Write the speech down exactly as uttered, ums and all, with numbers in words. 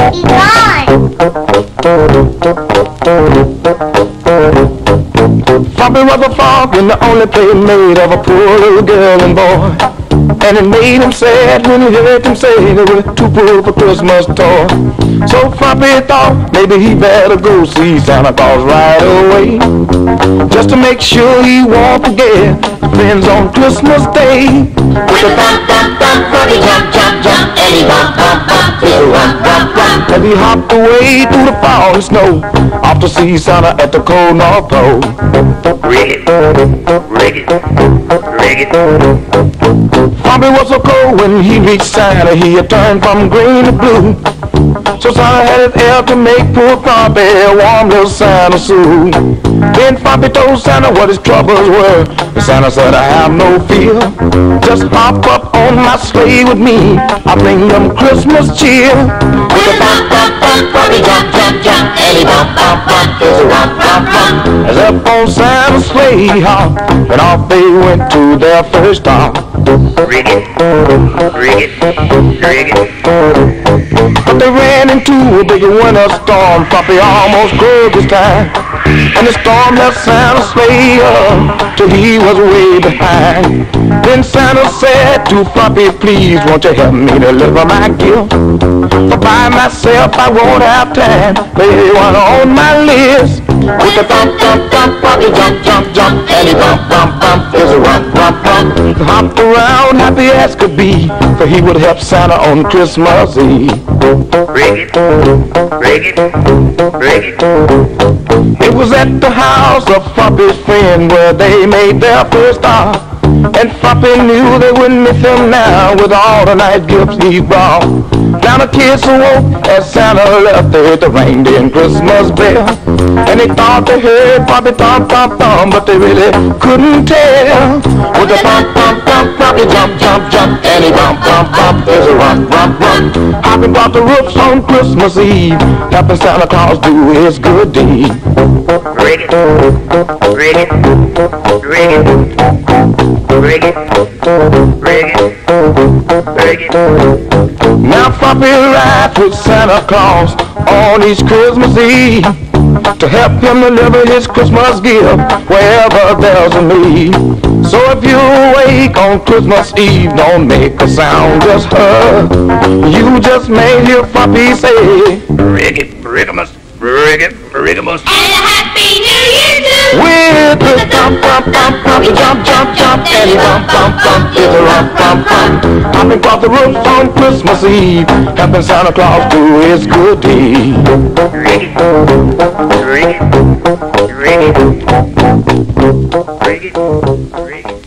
Be gone. Frumpy was a frog and the only playmate of a poor little girl and boy. And it made him sad when he heard them say they were too poor for Christmas toy. So Frumpy thought maybe he better go see Santa Claus right away, just to make sure he won't forget friends on Christmas Day. With a bump, bump, bump, Frumpy jump, jump, jump, and he bump, bump, bump, he'll run, run, run. And he hopped away through the falling snow, off to see Santa at the cold North Pole. Rig it, rig it, rig it. Frumpy was so cold when he reached Santa, he had turned from green to blue. So Santa had his elf to make poor Frumpy a warm little Santa suit. Then Frumpy told Santa what his troubles were, and Santa said, I have no fear. Just hop up on my sleigh with me, I'll bring them Christmas cheer. With a bump, bump, bump, Frumpy jump, jump, jump, and he bump, bump, bump, there's a rump, rump, rump. As up on Santa's sleigh he hopped, and off they went to their first stop. Rig it, rig it, rig it. But they ran into a big winter storm. Frumpy almost broke his time, and the storm left Santa's sleigh up till he was way behind. Then Santa said to Frumpy, please won't you help me deliver my gift? For by myself I won't have time for anyone on my list. With a bump, bump, bump, Frumpy jump, jump, jump, and he bump, bump, bump, there's a rump, rump, rump. Hopped around happy as could be, for he would help Santa on Christmas Eve. Rig it, rig it, rig it. It was at the house of Frumpy's friend where they made their first stop. And Frumpy knew they wouldn't miss him now with all the nice gifts he brought. Now the kids awoke as Santa left. They heard the reindeer and Christmas bell, and they thought they heard Frumpy thump, thump, thump, but they really couldn't tell. With a bump, bump, bump, Frumpy jump, jump, jump, and he bump, bump, bump, there's a rump, rump, rump. Hopping about the roofs on Christmas Eve, helping Santa Claus do his good deed. Rig it, rig it, rig it, rig it, rig it, rig it. Now Frumpy rides with Santa Claus on each Christmas Eve to help him deliver his Christmas gift wherever there's a need. So if you awake on Christmas Eve, don't make a sound, just hug. You just may hear Frumpy say, Rig it, rigamus, rig it, rigamus. And a happy new year too. with the thump, thump, thump, Frumpy jump, jump, jump, and he bump, bump, bump, is a rump, bump, bump. Hopping across the roof on Christmas Eve, helping Santa Claus do his good deed. Rig it, rig it, rig it, rig it, rig it.